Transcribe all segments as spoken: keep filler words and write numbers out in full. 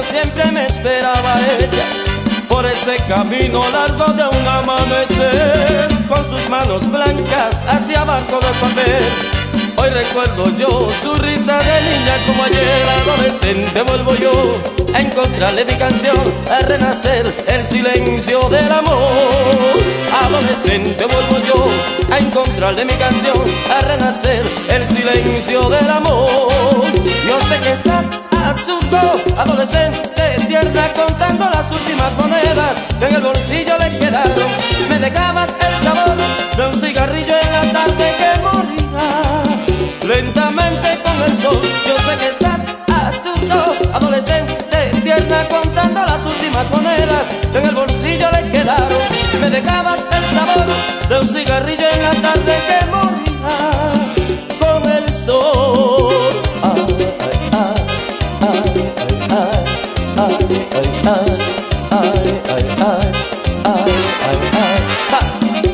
siempre me esperaba ella por ese camino largo de un amanecer. Con sus manos blancas hacía barco de papel. Hoy recuerdo yo su risa de niña como ayer. Adolescente vuelvo yo a encontrarle mi canción, a renacer el silencio del amor. Adolescente vuelvo yo a encontrarle mi canción, a renacer el silencio del amor. Yo sé que está absurdo, adolescente tierna, contando las últimas monedas que en el bolsillo le quedaron. Me dejabas el sabor de un cigarrillo en la tarde que moría lentamente con el sol. Yo sé que está absurdo, adolescente tierna, contando las últimas monedas que en el bolsillo le quedaron. Me dejabas el sabor de un cigarrillo en la tarde que moría con el sol. Ay, ay, ay, ay, ay, ay, ay, ay, ay, ay, ay, ay, ay.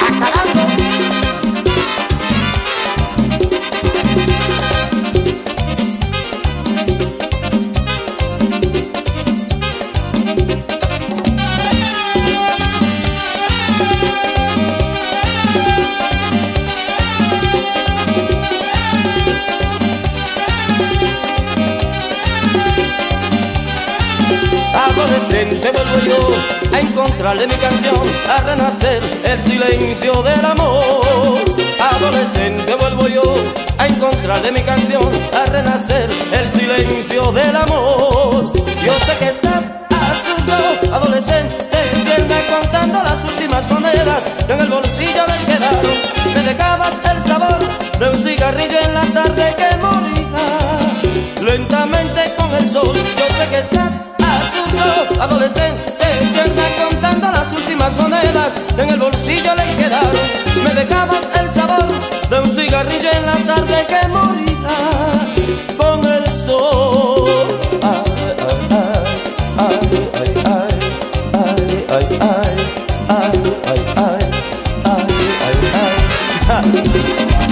Adolescente vuelvo yo a encontrarle mi canción, a renacer el silencio del amor. Adolescente vuelvo yo a encontrarle mi canción, a renacer el silencio del amor. Yo sé que está absurdo, adolescente tierna, contando las últimas monedas que en el bolsillo le quedaron. Me dejabas el sabor de un cigarrillo en la tarde que moría lentamente con el sol. Yo sé que está absurdo, adolescente tierna, contando las últimas monedas que en el bolsillo le quedaron. Me dejabas el sabor de un cigarrillo en la tarde que moría con el sol. Ay, ay, ay, ay, ay, ay, ay, ay, ay, ay, ay, ay, ay.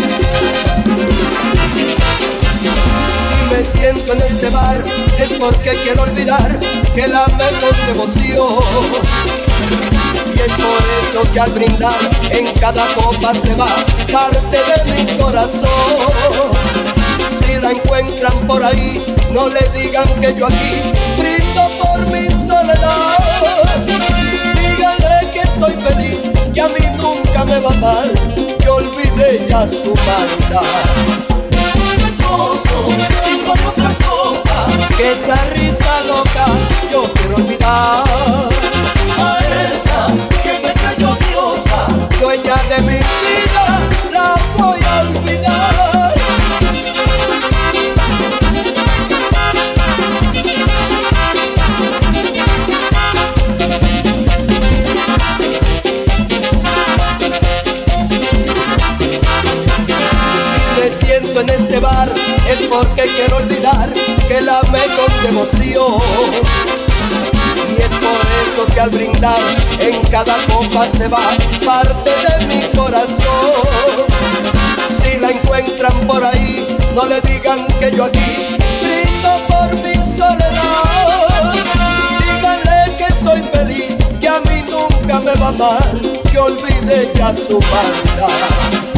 Me siento en este bar es porque quiero olvidar que la amé con devoción. Y es por eso que al brindar en cada copa se va parte de mi corazón. Si la encuentran por ahí, no le digan que yo aquí brindo por mi soledad. Díganle que soy feliz, que a mí nunca me va mal, que olvidé ya su maldad. Chingo de otra cosa, que esa risa loca yo quiero olvidar. a esa que se creyó diosa, Dueña de mi vida, la voy a olvidar. Si me siento en este bar es porque quiero olvidar que la amé con devoción. Y es por eso que al brindar en cada copa se va parte de mi corazón. Si la encuentran por ahí, no le digan que yo aquí brindo por mi soledad. Díganle que soy feliz, que a mí nunca me va mal, que olvide ya su maldad.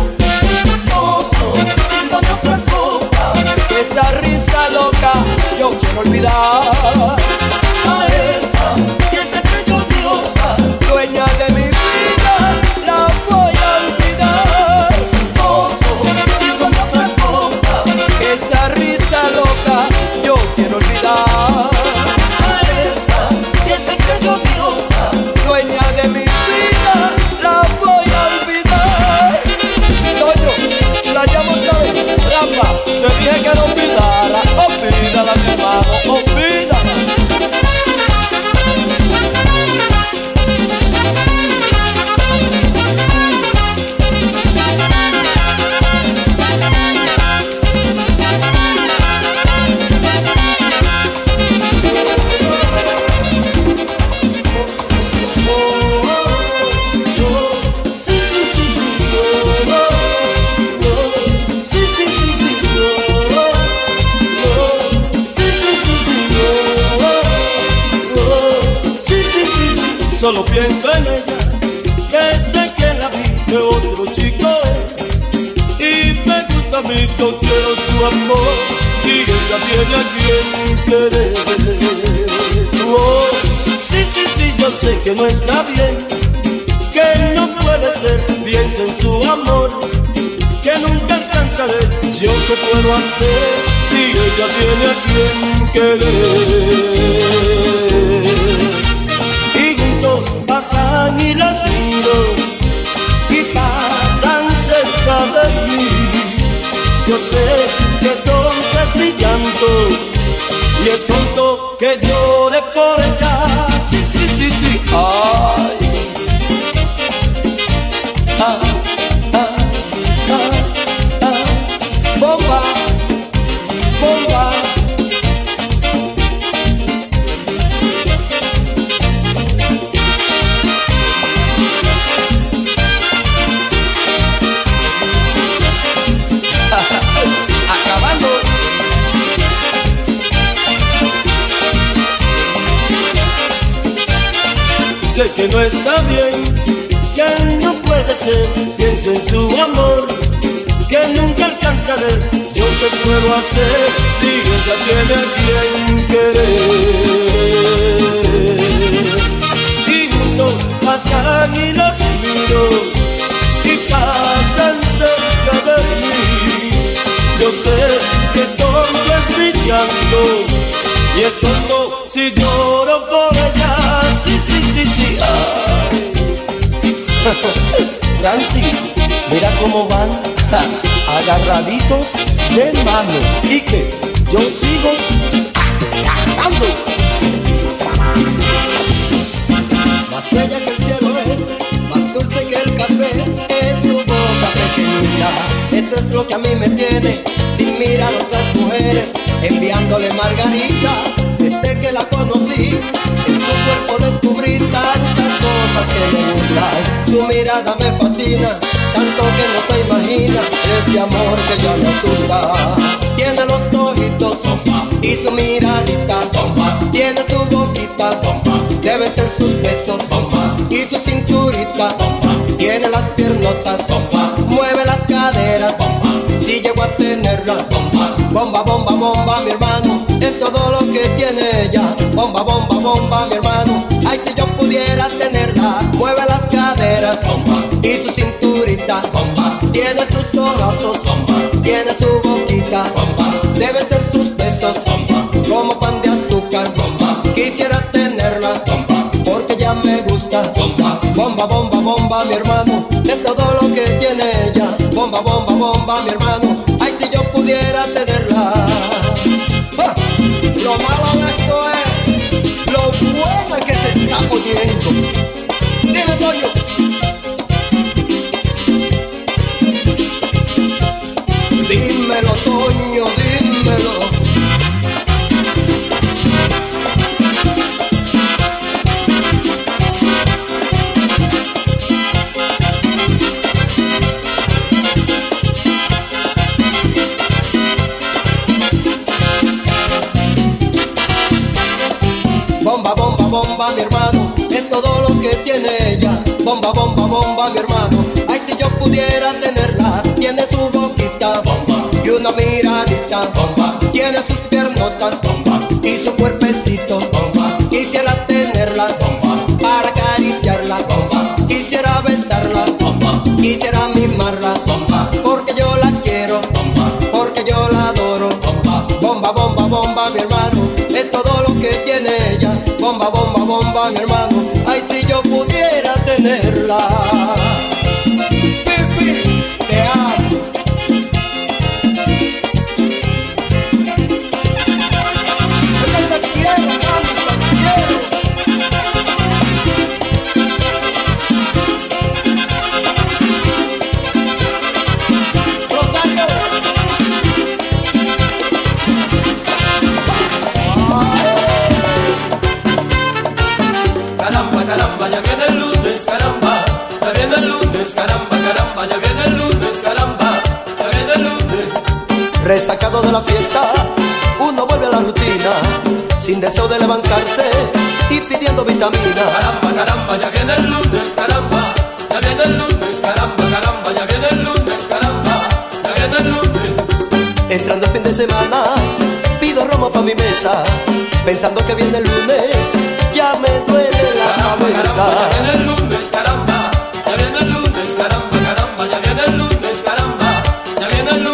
chingo de otra cosa, Que esa risa loca yo quiero olvidar. a esa que se creyó diosa, Dueña de mi vida, la voy a olvidar. chingo de otra cosa, Que esa risa loca yo quiero olvidar. a esa que se creyó diosa, Dueña de mi vida, la voy a olvidar. Soño, la llamo otra vez, Rafa. te dije que no olvidara, olvídala mi hermano, olvídala. solo pienso en ella, que sé que la vi de otro chico es. Y me gusta a mí, yo quiero su amor, y ella tiene a quien querer. Oh, sí, sí, sí, yo sé que no está bien, que no puede ser, piensa en su amor, que nunca alcanzaré. Yo qué puedo hacer si ella tiene a quien querer. Y juntos pasan y las miro, y pasan cerca de mí. Yo sé que tonto es mi llanto, y es tonto que llore por ella. Sí, sí, sí, sí, ay. Ah, ah, ah, ah. Bomba, bomba. Acabando. Sé que no está bien, que no puede ser, pienso en su amor, que nunca alcanzaré. Yo qué puedo hacer si ella tiene a quien querer. Y juntos pasan y los miro, y pasan cerca de mí. Yo sé que tonto es mi llanto, y es tonto si lloro por ella. Sí, sí, sí, sí, ay. Francis, mira cómo van, ja, agarraditos de mano, y que yo sigo cantando. Más bella que el cielo es, más dulce que el café, es su boca pequeñita. Eso es lo que a mí me tiene sin mirar a otras mujeres, enviándole margaritas. Desde que la conocí, en su cuerpo descubrí tantas cosas que me gustan. Su mirada me fascina, tanto que no se imagina ese amor que ya me asusta. Tiene los ojitos y su miradita, tiene su boquita, deben ser sus besos y su cinturita. Tiene las piernotas, mueve las caderas, si llego a tenerla. Bomba, bomba, bomba, mi hermano, es todo lo que tiene ella. Bomba, bomba, bomba, mi hermano, ay, si yo pudiera tenerla. Mueve las caderas y su cinturita, tiene sus ojazos, tiene su boquita, deben ser sus besos como pan de azúcar. Quisiera tenerla porque ya me gusta. Bomba, bomba, bomba, mi hermano, es todo lo que tiene ella. Bomba, bomba, bomba, mi hermano, ay, si yo pudiera tenerla. ¡Ja! Lo malo de esto es lo bueno que se está poniendo. Dime, Toño. Dímelo, Toño, dímelo. Bomba, bomba, bomba, mi hermano, es todo lo que tiene ella. Bomba, bomba, bomba, mi hermano, ay, si yo pudiera tenerla. Tiene su boquita y una miradita, tiene sus piernotas y su cuerpecito. Quisiera tenerla para acariciarla, quisiera besarla, quisiera mimarla, porque yo la quiero, porque yo la adoro. Bomba, bomba, bomba, mi hermano, es todo lo que tiene ella. Bomba, bomba, bomba, mi hermano, ay, si yo pudiera tenerla. Pipi, te amo. Yo te quiero, mami, te quiero. Rosario. Caramba, caramba, ya viene el lunes, caramba, ya viene el lunes, caramba, caramba, ya viene el lunes, caramba, ya viene el lunes. Resacado de la fiesta, uno vuelve a la rutina, sin deseo de levantarse y pidiendo vitamina. Caramba, caramba, ya viene el lunes, caramba, ya viene el lunes, caramba, caramba, ya viene el lunes, caramba, ya viene el lunes. Entrando el fin de semana, pido romo pa' mi mesa, pensando que viene el lunes, ya me duele la cabeza. Caramba, ya viene el lunes, caramba, ya viene el lunes, caramba, caramba, ya viene el lunes, caramba, ya viene el lunes.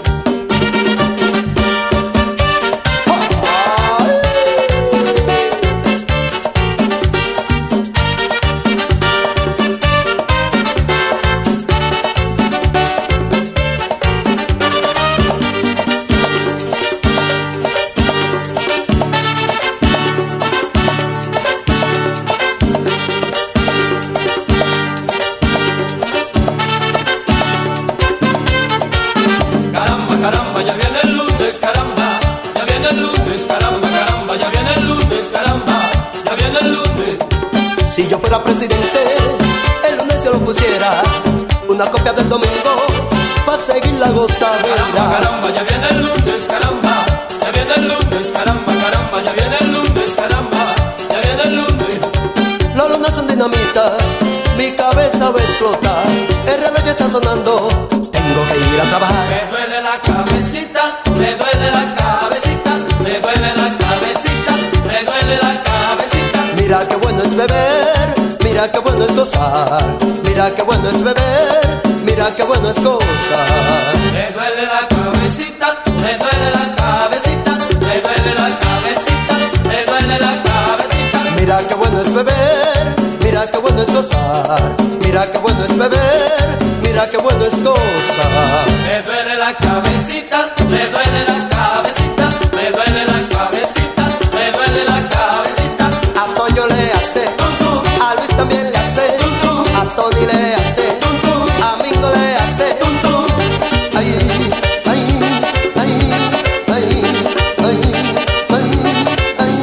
Si yo fuera presidente, el lunes yo lo pusiera una copia del domingo pa' seguir la gozadera. Caramba, caramba, ya viene el lunes, caramba, ya viene el lunes, caramba, caramba, ya viene el lunes, caramba, ya viene el lunes. Los lunes son dinamita, mi cabeza va a explotar, el reloj ya está sonando, tengo que ir a trabajar. Me duele la cabecita, me duele la cabecita, me duele la cabecita, me duele la cabecita. Mira qué bueno es beber, mira qué bueno es gozar, mira qué bueno es beber, mira qué bueno es gozar. Me duele la cabecita, me duele la cabecita, me duele la cabecita, me duele la cabecita. Mira qué bueno es beber, mira qué bueno es gozar, mira qué bueno es beber, mira qué bueno es gozar. Me duele la cabecita, me duele la cabecita, me duele la cabecita, me duele la cabecita. A Toño le hace, a Luis también le hace, a Tony le hace, a Mingo le hace. Ay, ay, ay, ay, ay, ay, ay,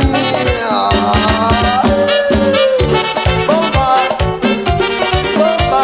bomba, bomba.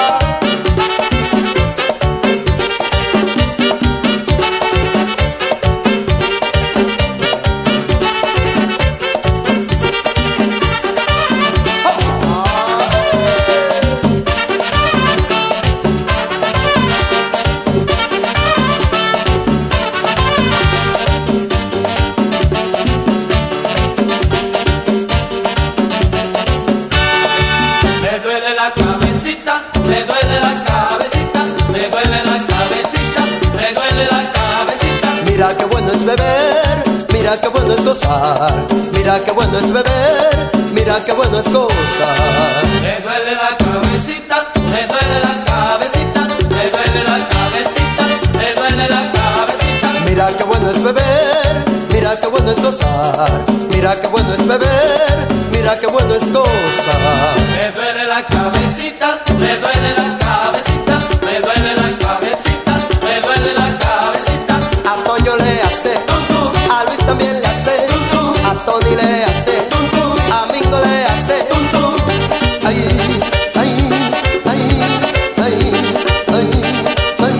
Me duele la cabecita, me duele la cabecita, me duele la cabecita, me duele la cabecita. Mira qué bueno es beber, mira qué bueno es gozar, mira qué bueno es beber, mira qué bueno es gozar. Me duele la cabecita, me duele la cabecita, me duele la cabecita, me duele la cabecita. Mira qué bueno es beber, mira qué bueno es gozar, mira qué bueno es beber, mira qué bueno es gozar. Me duele la cabecita, me duele la cabecita, me duele la cabecita, me duele la cabecita. A Toño le hace, a Luis también le hace, a Tony le hace, a Mingo le hace. Ay, ay, ay, ay, ay, ay, ay,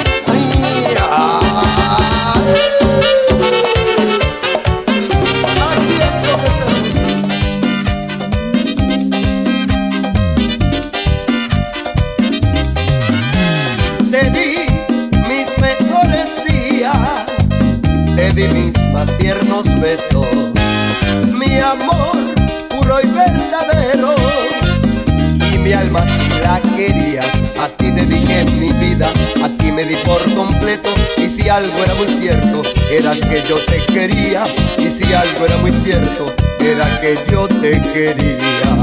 Te di mis mejores días, te di mis más tiernos besos, mi amor puro y verdadero, y mi alma si la querías, a ti dediqué mi vida, a ti me di por completo, y si algo era muy cierto, era que yo te quería, y si algo era muy cierto, era que yo te quería.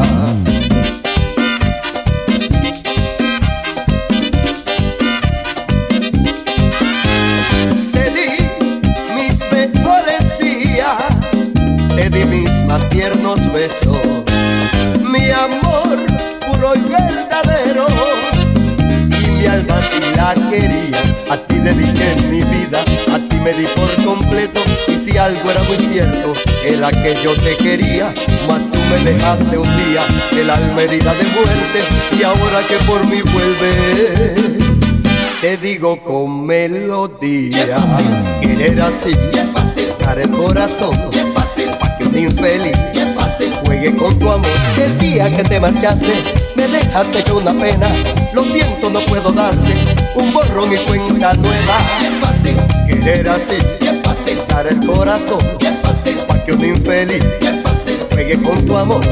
Te di mis mejores días, te di mis más tiernos besos, mi amor puro y verdadero, y mi alma si la querías, a ti dediqué mi vida, a ti me di por completo, y si algo era muy cierto, era que yo te quería, mas tú me dejaste un día, el alma herida de muerte, y ahora que por mí vuelve, te digo con melodía. Querer así, dar el corazón, pa' que un infeliz juegue con tu amor. El día que te marchaste me dejaste con una pena. Lo siento, no puedo darte un borrón y cuenta nueva. Bien fácil querer así, bien fácil dar el corazón, bien fácil pa' que un infeliz bien fácil juegue con tu amor.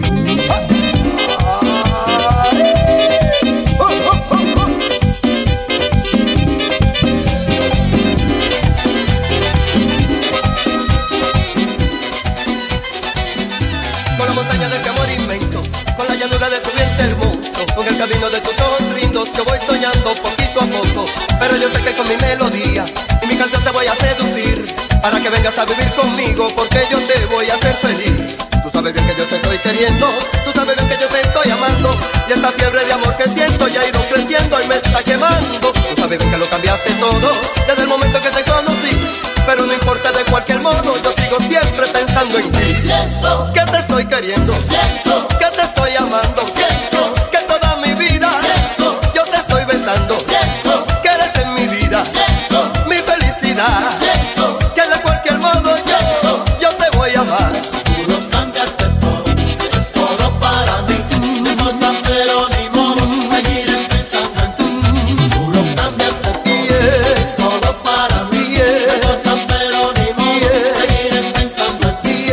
Con la montaña de este amor inmenso, con la llanura de tu vientre hermoso, con el camino de tus ojos lindos, yo voy soñando poquito a poco. Pero yo sé que con mi melodía y mi canción te voy a seducir, para que vengas a vivir conmigo, porque yo te voy a hacer feliz. Tú sabes bien que yo te estoy queriendo, tú sabes bien que yo te estoy amando, y esta fiebre de amor que siento ya ha ido creciendo y me está quemando. Tú sabes bien que lo cambiaste todo desde el momento que te conocí, pero no importa, de cualquier modo yo sigo siempre pensando en ti. Siento Que te estoy queriendo, Siento que te estoy amando, Siento que toda mi vida Siento yo te estoy besando, Siento que eres en mi vida Siento mi felicidad, Siento que de cualquier modo yo, yo te voy a amar. Tú lo cambiaste todo, es todo para mí. No importa, pero ni modo, seguiré pensando en ti. Tú lo cambiaste todo, es todo para mí. No importa, pero ni modo, seguiré pensando en ti.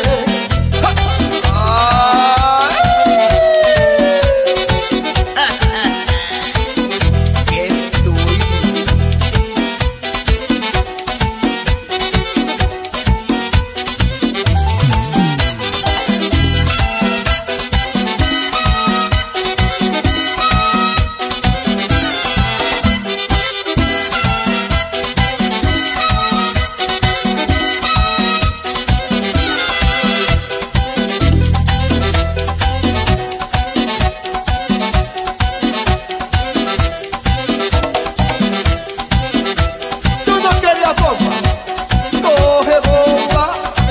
Tú no querías bomba, coge bomba.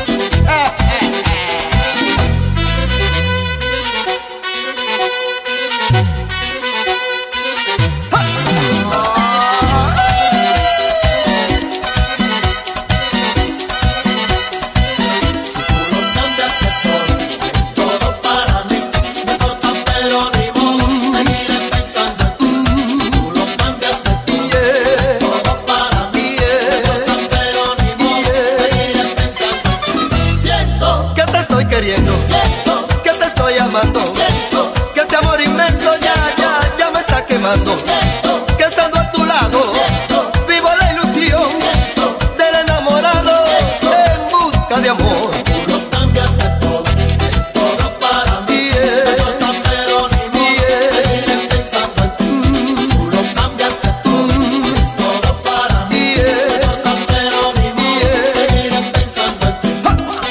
Tú lo cambiaste todo, es todo para mí. No importa, pero ni modo, seguiré pensando en ti. Tú lo cambiaste todo, es todo para mí. No importa, pero ni modo, seguiré pensando en ti. Siento, Que te estoy queriendo, siento, que te estoy amando, siento, que este amor inmenso ya, ya, ya me está quemando. siento, Que estando a tu lado siento, vivo la ilusión siento. del enamorado en busca de amor. Tú lo cambiaste todo, es todo para mí. No importa, pero ni modo, seguiré pensando en ti. Tú lo cambiaste todo, es todo para mí. No importa, pero ni modo, seguiré pensando en ti.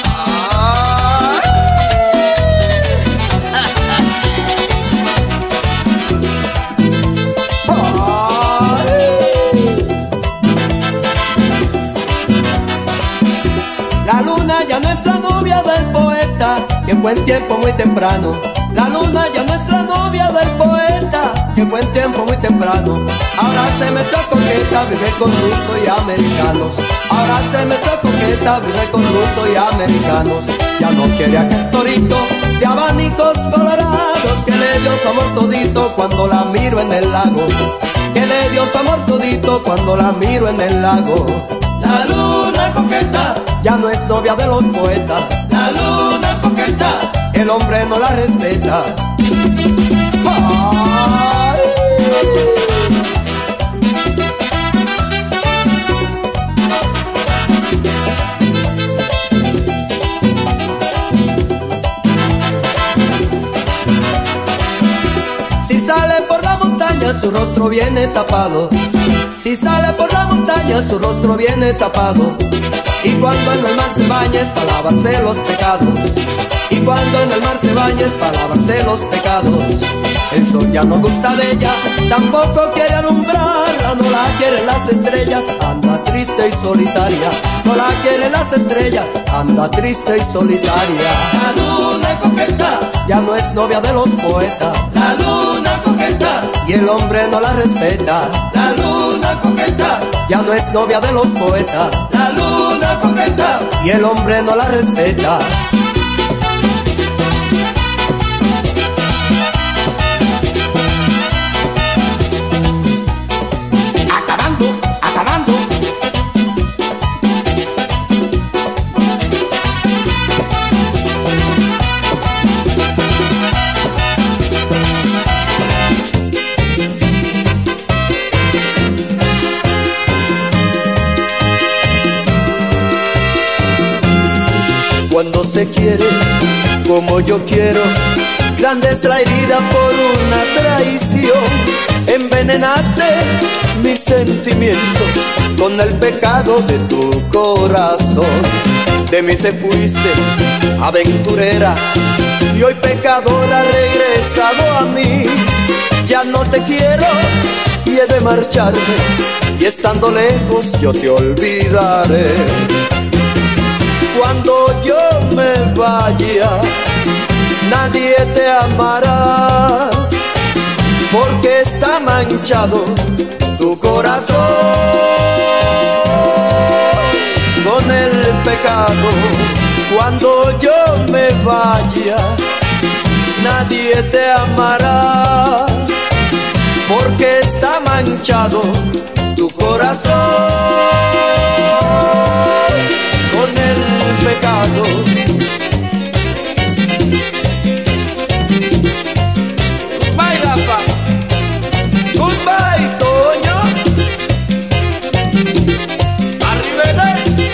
La luna ya no es la novia del poeta, que fue en tiempo muy temprano. La luna ya no es la novia del poeta, que fue en tiempo muy temprano. Ahora se metió coqueta, vive con rusos y americanos. Ahora se metió coqueta, vive con rusos y americanos. Ya no quiere aquel torito de abanicos colorados, que le dio su amor todito cuando la miro en el lago. Que le dio su amor todito cuando la miro en el lago. La luna coqueta, Ya no es novia de los poetas, la luna coqueta, el hombre no la respeta. Ay. Si sale por la montaña su rostro viene tapado. Si sale por la montaña su rostro viene tapado. Y cuando en el mar se baña es para lavarse los pecados. Y cuando en el mar se baña es para lavarse los pecados. El sol ya no gusta de ella, tampoco quiere alumbrarla. No la quieren las estrellas, anda triste y solitaria. No la quieren las estrellas, anda triste y solitaria. la luna coqueta, Ya no es novia de los poetas, la luna coqueta, y el hombre no la respeta. la luna coqueta, Ya no es novia de los poetas, la luna coqueta. y el hombre no la respeta. como yo quiero. Grande es la herida por una traición. Envenenaste mis sentimientos con el pecado de tu corazón. De mí te fuiste, aventurera, y hoy pecadora regresado a mí. Ya no te quiero y he de marcharme, y estando lejos yo te olvidaré. Cuando yo me vaya, nadie te amará, porque está manchado tu corazón con el pecado. Cuando yo me vaya, nadie te amará, porque está manchado tu corazón con el pecado. Goodbye, Rafa. Goodbye, Toño. Arrivederci.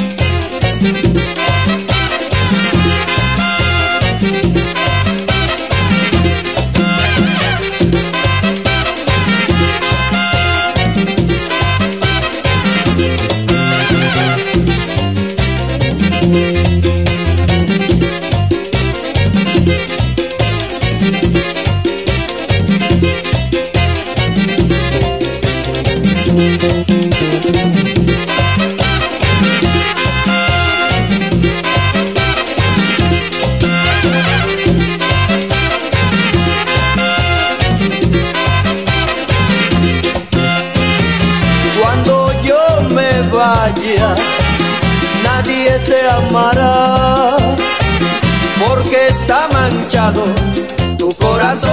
Cuando yo me vaya, nadie te amará, porque está manchado tu corazón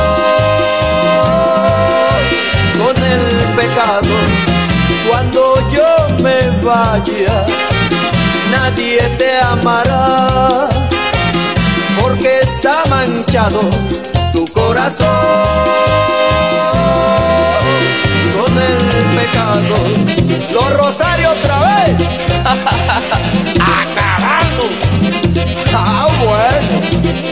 con el pecado. Cuando yo me vaya, nadie te amará, porque está manchado tu corazón con el pecado. Los Rosario otra vez. Acabando. Ah, bueno.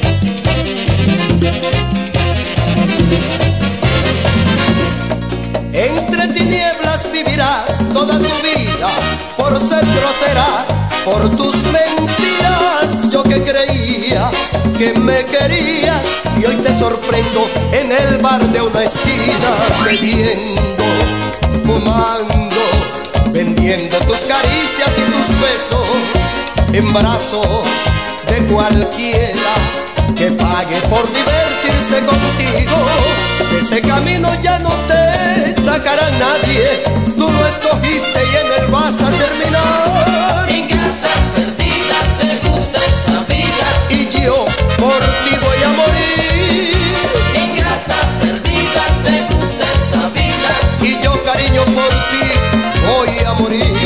Entre tinieblas vivirás toda tu vida, por ser grosera, por tus mentiras. Yo que creía que me querías, y hoy te sorprendo en el bar de una esquina, bebiendo, fumando, vendiendo tus caricias y tus besos en brazos de cualquiera que pague por divertirse contigo. De ese camino ya no te sacará nadie, tú lo escogiste y en él vas a terminar. Ingrata, perdida, te gusta esa vida, Y yo por ti voy a morir. ingrata, perdida, te gusta esa vida, Y yo, cariño, por ti voy a morir.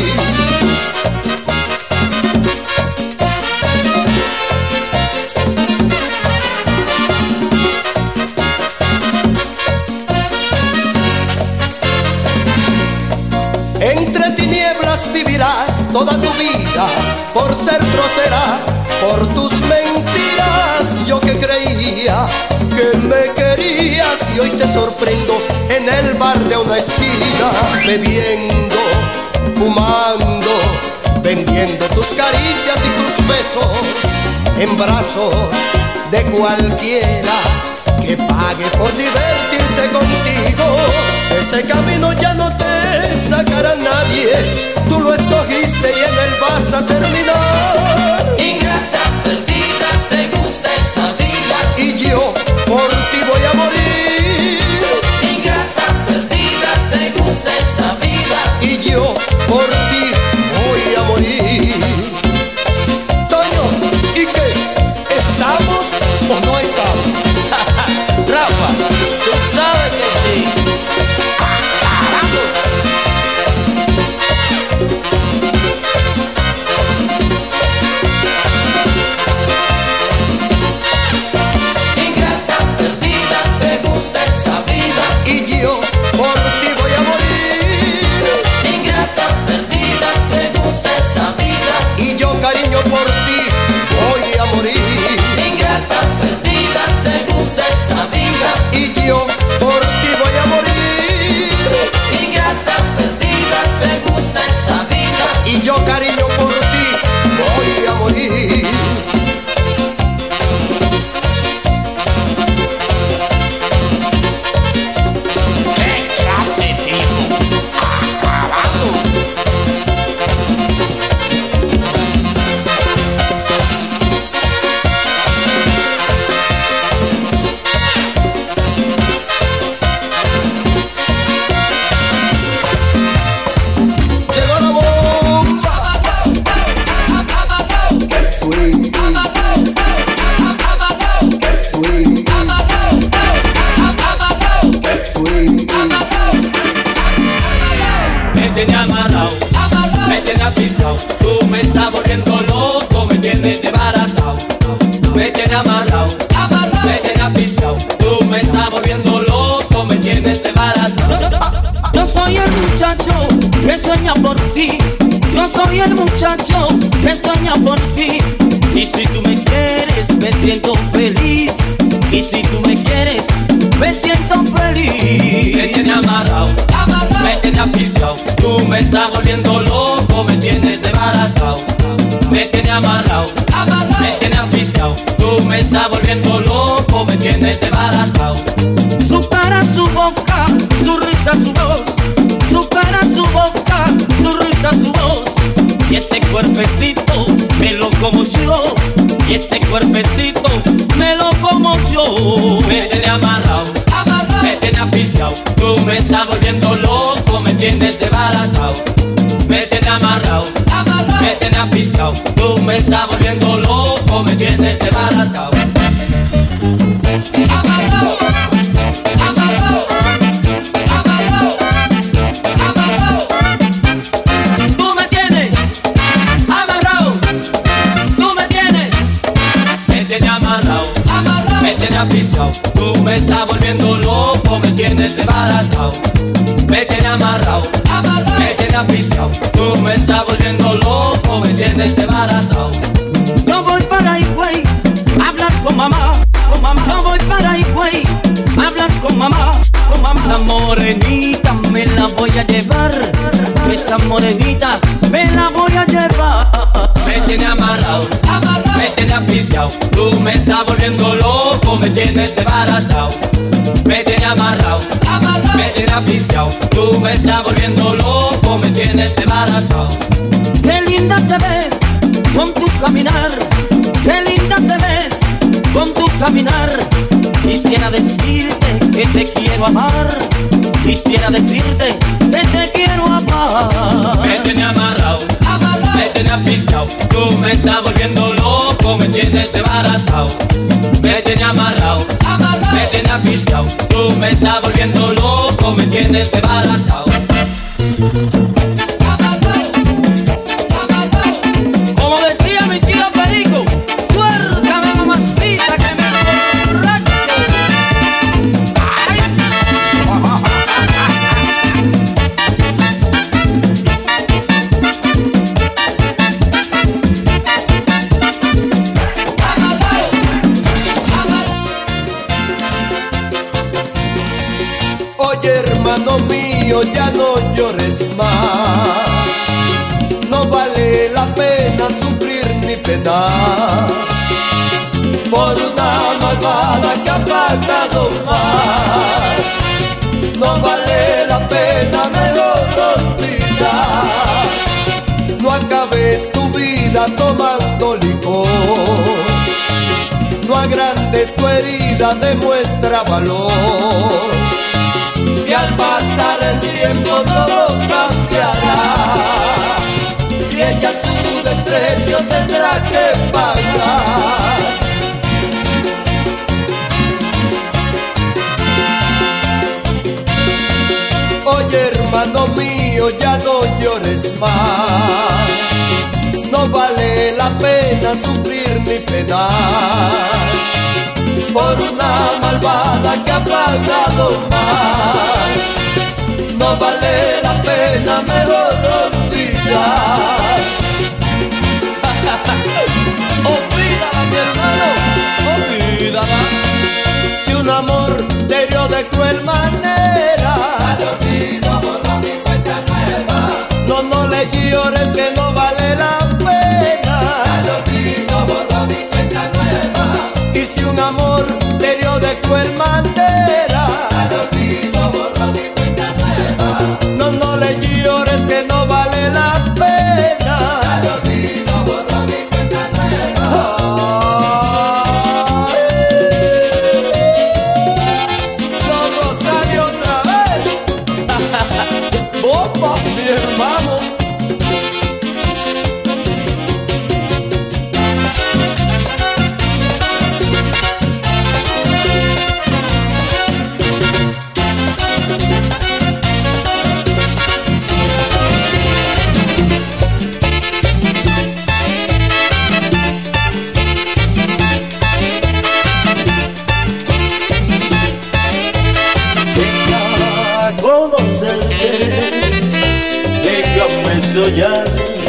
Entre tinieblas vivirás toda tu vida, por ser grosera, por tus mentiras. Yo que creía que me querías, y hoy te sorprendo en el bar de una esquina, bebiendo, fumando, vendiendo tus caricias y tus besos en brazos de cualquiera que pague por divertirse contigo. Ese camino ya no te sacará nadie, tú lo escogiste y en él vas a terminar. ingrata, perdida, te gusta esa vida, Y yo por ti voy a morir. ingrata, perdida, te gusta esa vida, Y yo por ti voy a morir. Toño, ¿y qué? ¿Estamos o no estamos? Rafa. volviendo loco, me tienes desbaratado, me tienes amarrado, amarrado, me tienes apichado. Tú me estás volviendo loco, me tienes desbaratado. Yo, yo, yo soy el muchacho que sueña por ti. Yo soy el muchacho que sueña por ti. Y si tú me quieres, me siento feliz. Y si tú me quieres, me siento feliz. Me tienes amarrado, amarrado, me tienes apichado. Tú me estás volviendo loco, me tienes desbaratado. Me tienes amarrado, amarrado, me tienes apichado. Tú me estás volviendo loco, me tienes desbaratado. Su cara, su boca, su risa, su voz. Su cara, su boca, su risa, su voz. Y ese cuerpecito me lo como yo. Y ese cuerpecito me lo como yo. Me tienes amarrado, amarrado, me tienes apichado. Tú me estás volviendo loco, me tienes desbaratado. Me tienes amarrado, amarrado, me tienes apichado. Tú me estás volviendo loco, me tienes desbaratado. Amarrado, amarrado, amarrado, amarrado. Tú me tienes amarrado, tú me tienes, me tienes amarrado, amarrado, me tienes apichado. Tú me estás volviendo loco, me tienes desbaratado. Me tienes amarrado, amarrado, me tienes apichado. Tú me estás volviendo loco, me tienes desbaratado. Yo voy para Higüey a hablar con mamá, con mamá. Yo voy para Higüey a hablar con mamá, con mamá. Esa morenita me la voy a llevar. Esa morenita me la voy a llevar. Me tienes amarrado, amarrado, me tienes apichado. Tú me estás volviendo loco, me tienes desbaratado. Me tienes amarrado, amarrado, me tienes apichado. Tú me estás volviendo loco, me tienes desbaratado. Qué linda te ves con tu caminar. Qué linda te ves con tu caminar. Quisiera decirte que te quiero amar. Quisiera decirte que te quiero amar. Me tienes amarrado, amarrado, me tienes apichado. Tú me estás volviendo loco, me tienes desbaratado. Me tienes amarrado, amarrado, me tienes apichado. Tú me estás volviendo loco, me tienes desbaratado. Como decía mi tío Perico, suéltame mamacita que me emborracho. Ay. Oye, hermano mío, ya no llores más. No vale la pena sufrir ni penar por una malvada que ha pagado más. No vale la pena, mejor olvidar. No acabes tu vida tomando licor. No agrandes tu herida, demuestra valor. Y al pasar el tiempo todo cambiará. Y ella su desprecio tendrá que pagar. Oye, hermano mío, ya no llores más. No vale la pena sufrir ni penar por una malvada que ha pagado mal. No vale la pena, mejor olvidar. Olvídala, mi hermano, olvídala. Si un amor te hirió de cruel manera, Al olvido borró mi cuenta nueva. no, no le llores que no vale la pena. Al olvido borró mi cuenta nueva. Y si un amor te hirió de cruel manera, Al olvido borró mi cuenta nueva. no, no le llores que no vale la pena. Al olvido borró mi cuenta nueva. Don Rosario otra vez. Opa, mi hermano. soñar,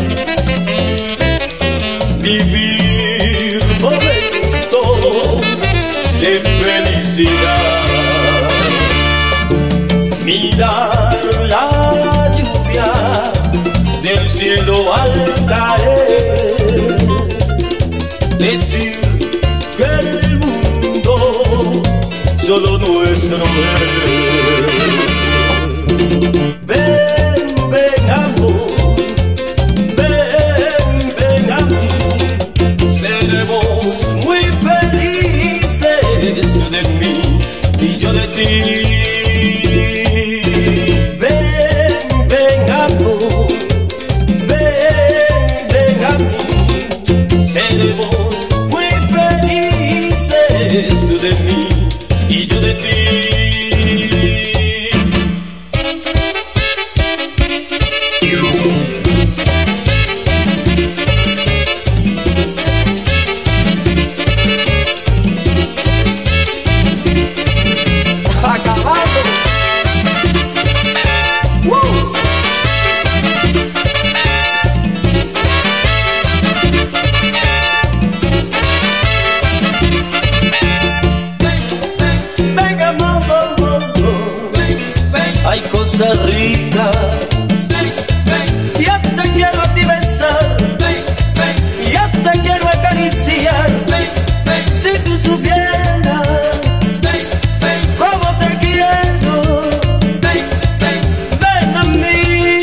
vivir momentos de felicidad, mirar la lluvia del cielo al caer, decir que el mundo solo nuestro es. Ven, ven amor, ven, ven a mí, seremos muy felices, tú de mí y yo de ti. Ven, ven amor, ven, ven a mí, seremos muy felices, tú de mí y yo de ti. Hay cosas ricas, ya te quiero a ti besar, ya te quiero acariciar. Si tú supieras cómo te quiero, ven a mí.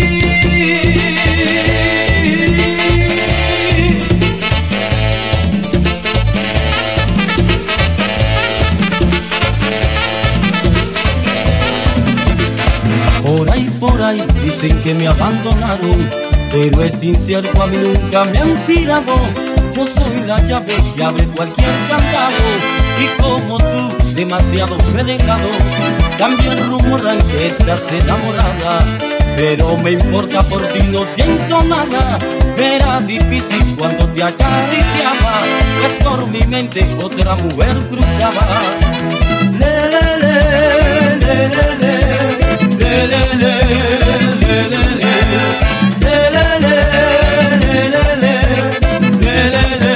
Por ahí, por ahí, dicen que me abandonaron, pero es incierto, a mí nunca me han tirado. Yo soy la llave que abre cualquier candado, y como tú, demasiado me he dejado. También rumoran que estás enamorada, pero me importa, por ti no siento nada. Era difícil cuando te acariciaba, pues por mi mente otra mujer cruzaba. Le, le, le, le, le, le. Le, le, le, le, le, le, le, le, le, le, le, le.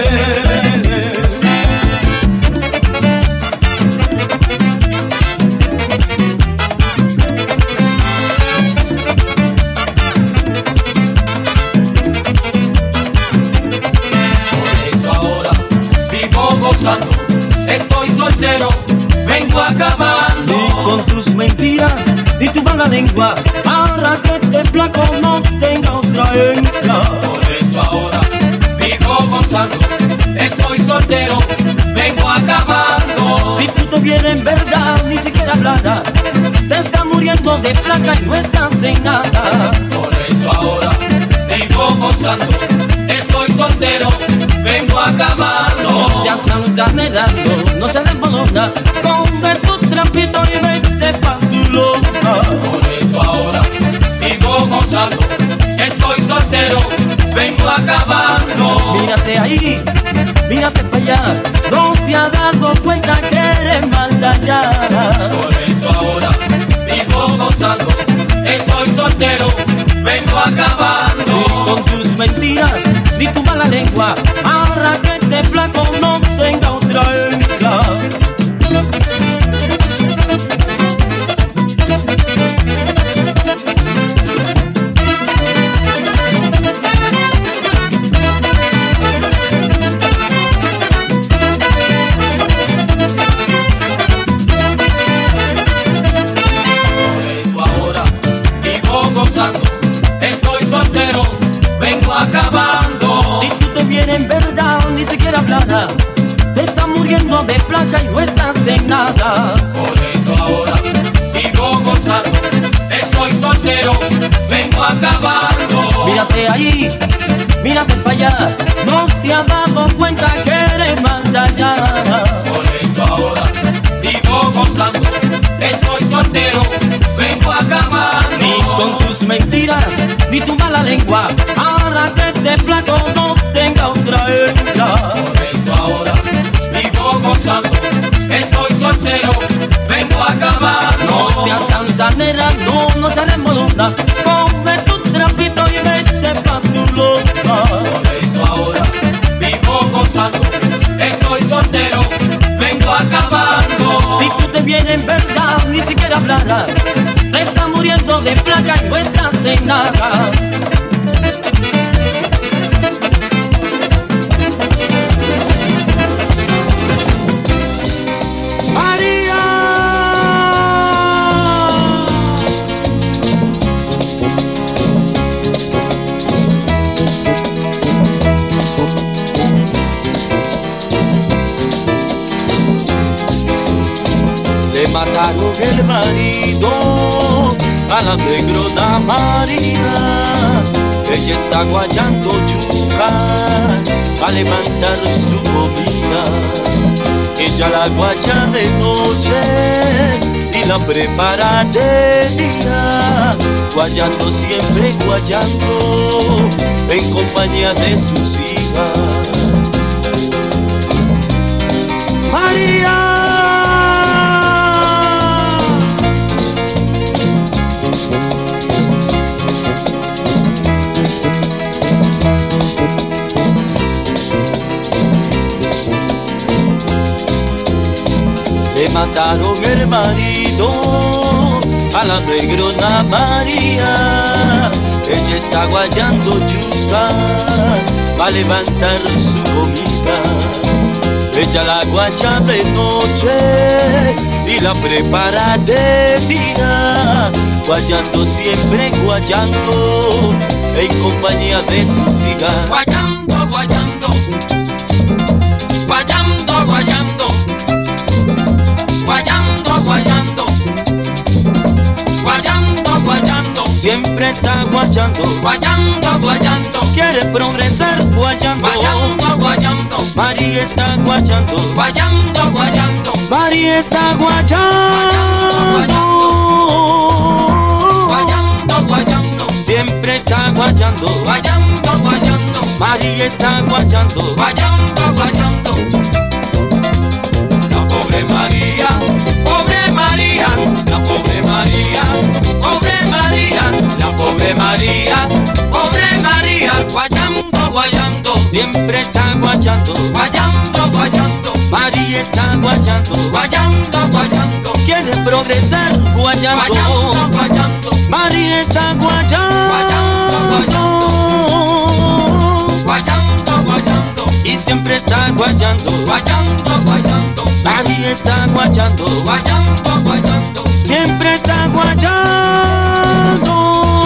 Por eso ahora vivo gozando, estoy soltero, vengo acabando. Y con tus mentiras y tu mala lengua, para que este flaco no tenga otra hembra. Por eso ahora vivo gozando, estoy soltero, vengo acabando. Si tú te vienes en verdad, ni siquiera hablara, te estás muriendo de placa y no estás en nada. Por eso ahora vivo gozando, estoy soltero, vengo acabando. No seas santanedando, no seas desbolona, ponme tu trampito y vete pa' tu loca. Por eso ahora sigo gozando, estoy soltero, vengo acabando. Mírate ahí, mírate para allá, no te has dado cuenta que eres maldallada. Por eso ahora vivo gozando, estoy soltero, vengo acabando. Ni con tus mentiras, ni tu mala lengua, para que este flaco no tenga otra hembra. Estoy soltero, vengo acabando. Si tú te vienes en verdad, ni siquiera hablara, te estás muriendo de placa y no estás en nada. Por eso ahora sigo gozando, estoy soltero, vengo acabando. Mírate ahí, mírate para allá, no te has dado cuenta que eres maldallada. Por eso ahora vivo gozando, estoy soltero, vengo acabando. Ni con tus mentiras, ni tu mala lengua, para que este flaco no tenga otra hembra. Por eso ahora vivo gozando, estoy soltero, vengo acabando. No seas santanera, no, no seas molona, ponme tu trapito y vete pa' ni siquiera hablará. Te está muriendo de placa y no estás en nada. María, le mataron el marido a la negrona María. Ella está guayando yuca a levantar su comida. Ella la guaya de noche y la prepara de día, guayando siempre guayando en compañía de sus hijas. María, le mataron el marido a la negrona María. Ella está guayando yuca para levantar su comida. Ella la guaya de noche y la prepara de día, guayando siempre guayando en compañía de sus hijas. guayando, guayando, guayando, guayando, guayando, guayando, guayando, guayando, Siempre está guayando, guayando, guayando, quiere progresar guayando. guayando, guayando, María está guayando, guayando, guayando, María está guayando. guayando, guayando, Siempre está guayando, guayando, guayando, María está guayando. guayando, guayando. La pobre María, pobre María, la pobre María, pobre María, la pobre María, pobre María, guayando, guayando, Siempre está guayando, guayando, guayando, María está guayando. guayando, guayando, Quiere progresar guayando, guayando, guayando, María está guayando. guayando, guayando, Y siempre está guayando, guayando, guayando, María está guayando. guayando, guayando. Siempre está guayando.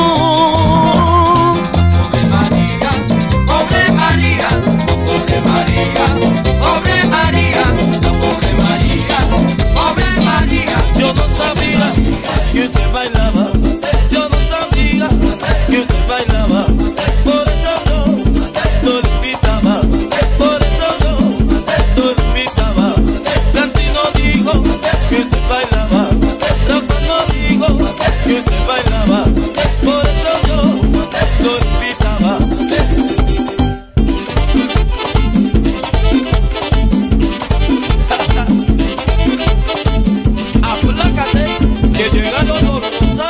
Pobre María, pobre María, pobre María, pobre María, la pobre María, pobre María. Yo no sabía que usted bailaba, yo no sabía que usted bailaba, por eso yo no lo invitaba, por eso yo no lo invitaba. Plantino dijo que usted bailaba, Rafa no dijo que usted bailaba, por eso yo no lo invitaba. Apulácate, que llegan los otros.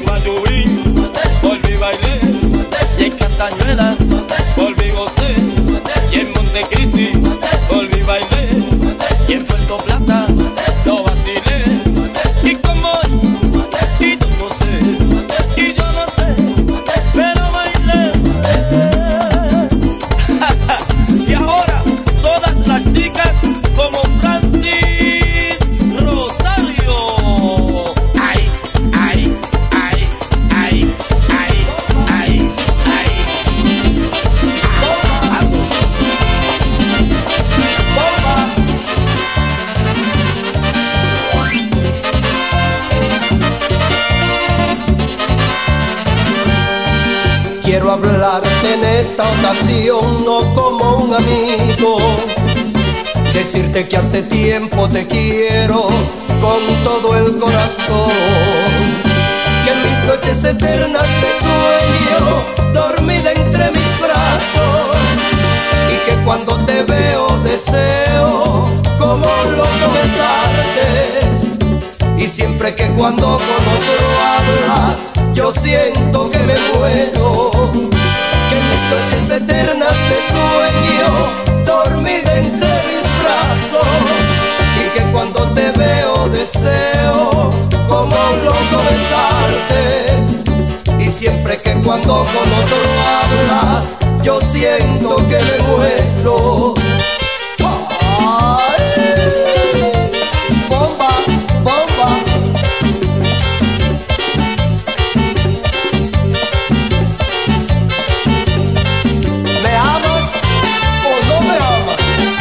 Mayubín, volví bailé, y en Castañuelas, volví gocé, y en Montecristi, volví bailé, y en Puerto Plata, lo vacilé, y como y tú no sé, y yo no sé, pero bailé. Y ahora todas las chicas como Francis Rosario. Ay, ay, ay, ay, ay, ay, ay. Quiero hablarte en esta ocasión no como un amigo, decirte que hace tiempo te quiero con todo el corazón, que en mis noches eternas te sueño dormida entre mis brazos, y que cuando te veo deseo como loco besarte, y siempre que cuando con otro hablas yo siento que me muero, que en mis noches eternas te sueño dormida entre mis brazos, y que cuando te veo deseo como un loco besarte, y siempre que cuando con otro hablas yo siento que me muero. ¡Ay! Bomba, bomba. ¿Me amas o no me amas?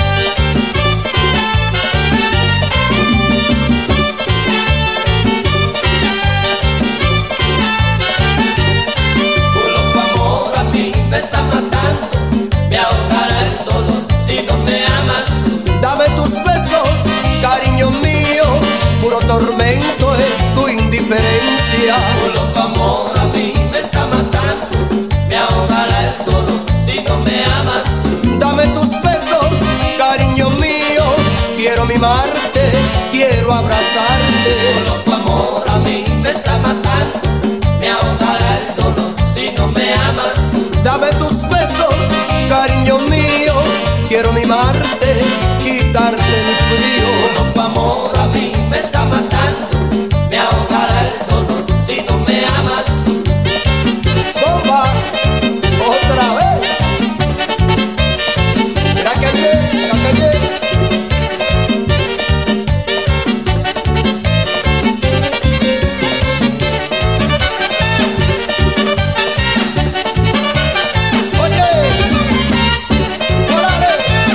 Tu loco amor a mí me está matando, me ahogará el dolor si no me amas. Dame tus besos, cariño mío, puro tormento es tu indiferencia. Tu loco amor a mí me está matando, me ahogará el dolor si no me amas. Dame tus besos, cariño mío, quiero mimarte, quiero abrazarte. Tu loco amor a mí me está matando, me ahogará el dolor si no me amas. Dame tus besos, cariño mío, quiero mimarte, quitarte el frío. Tu loco amor a mí me está matando, me ahogará el dolor si no me amas. Bomba, otra vez. Mira que bien, mira que bien. Oye, órale.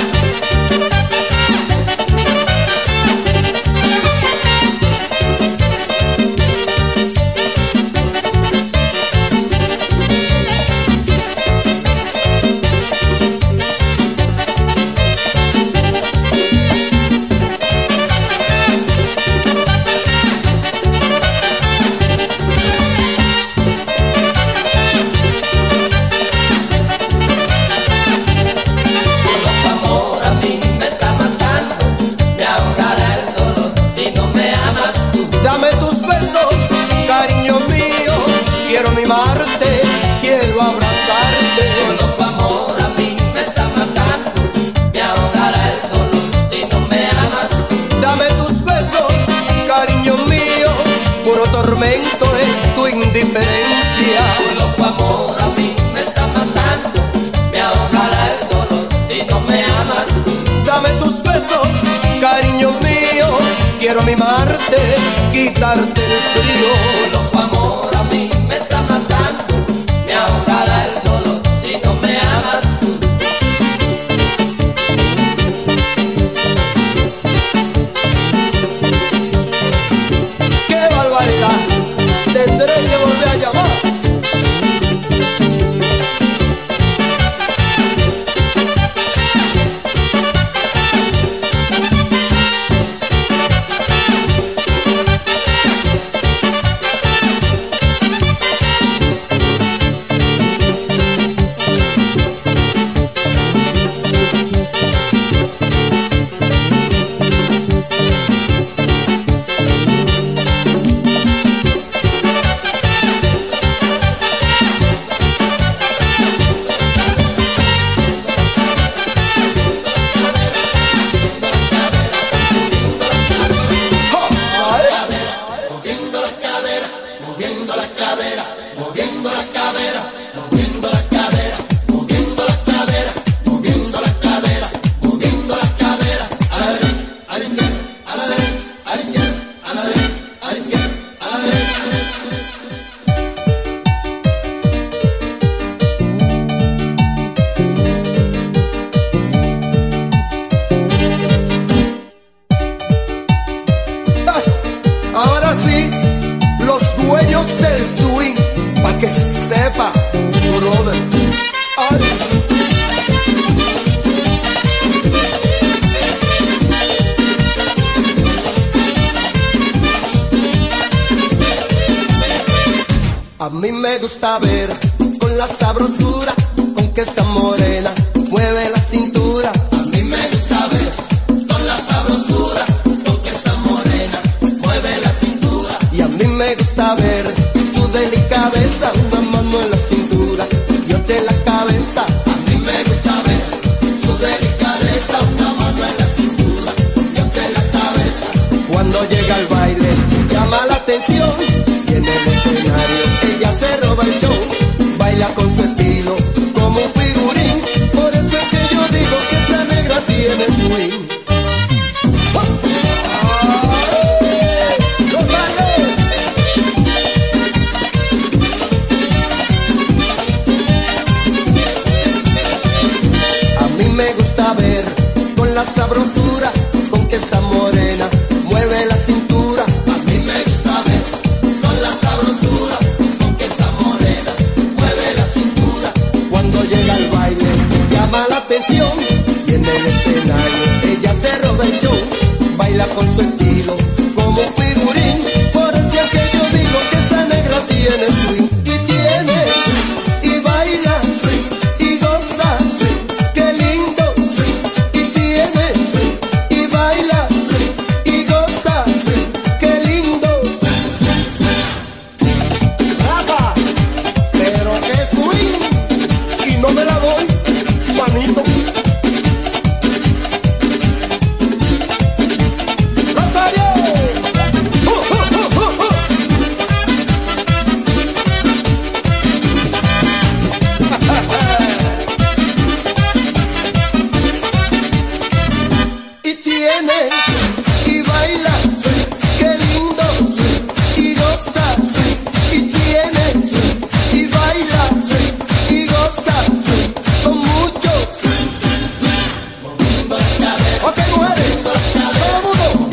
Tu loco amor a mí me está matando, me ahogará el dolor si no me amas. Dame tus besos, cariño mío, quiero mimarte, quiero abrazarte. Tu loco amor a mí me está matando, me ahogará el dolor si no me amas. Dame tus besos, cariño mío, puro tormento es tu indiferencia. Tu loco amor a mí me está matando, me ahogará el dolor si no me amas. Dame tus besos, cariño mío, quiero mimarte, quitarte el frío. Tu loco amor a mí me está matando, me ahogará el dolor si no me amas. ¡Qué barbaridad! Tendré que volver a llamar. A mí me gusta ver con la sabrosura con que esa morena mueve la cintura. A mí me gusta ver con la sabrosura con que esa morena mueve la cintura. Y a mí me gusta ver su delicadeza, una mano en la cintura y otra en la cabeza. A mí me gusta ver su delicadeza, una mano en la cintura y otra en la cabeza. Cuando llega al baile llama la atención y en el escenario ella se roba el show. Baila con su estilo como un figurín, por eso es que yo digo que esa negra tiene swing. A mí me gusta ver con la sabrosura con que esa morena mueve la cintura. A mí me gusta ver con la sabrosura con que esa morena mueve la cintura. Cuando llega al baile llama la atención y en el escenario ella se roba el show. Baila con su estilo como un figurín, por eso es que yo digo que esa negra tiene swing. Y tiene y baila y goza, qué lindo. Y tiene y baila y goza, qué lindo. Rafa, pero qué swing, y no me la doy, manito. Rosario, uh, uh, uh, uh, uh. Y tiene y baila, qué lindo, y goza. Y tiene y baila y goza con mucho. Ok, mujeres, todo el mundo.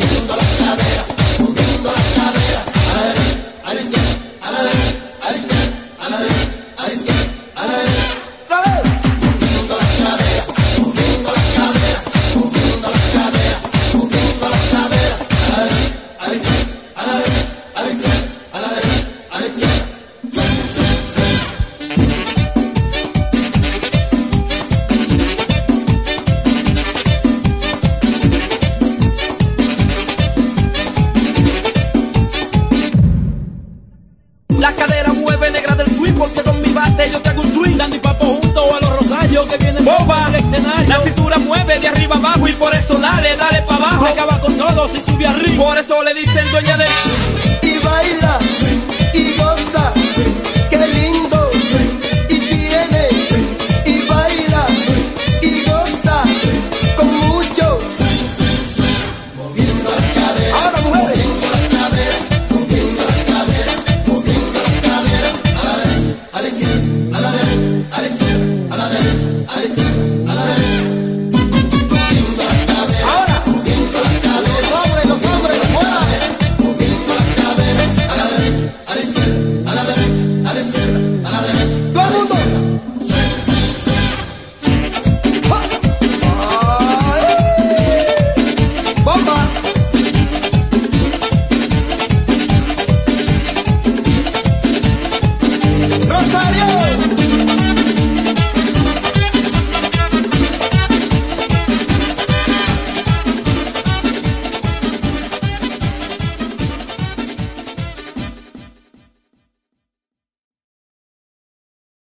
Otra vez. La cadera mueve negra del swing, porque con mi bate yo te hago un swing. Dando y papo junto a los rosarios que vienen boba al escenario. La cintura mueve de arriba abajo y por eso dale, dale pa' abajo. Acaba con todo si sube arriba. Por eso le dicen dueña del Y baila y goza,